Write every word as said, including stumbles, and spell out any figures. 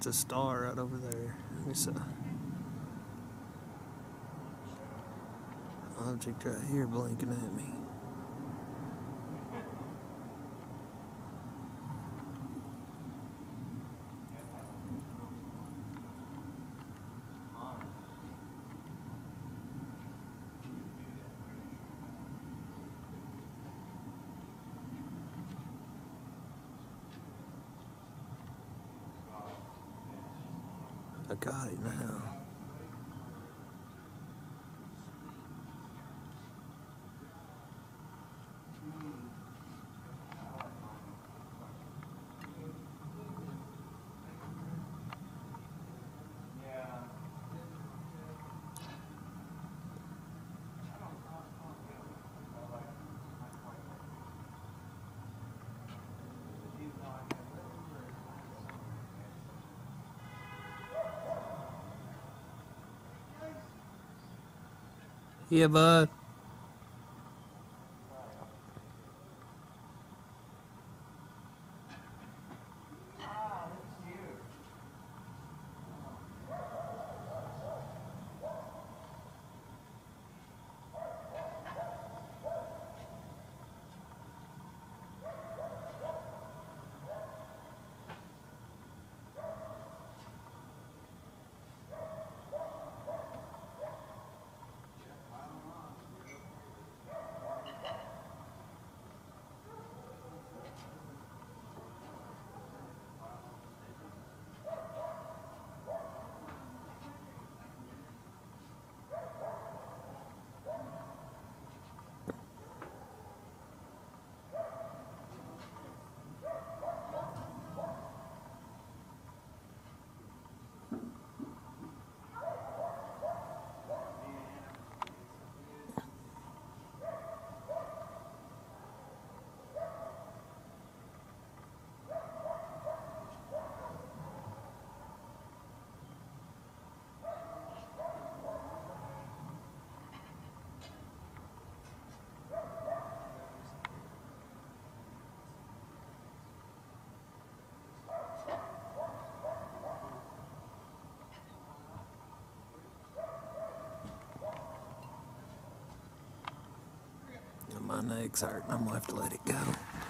just a star right over there. It's a object right here blinking at me. I got it now. Yeah, bud. My neck's hurting. I'm gonna have to let it go.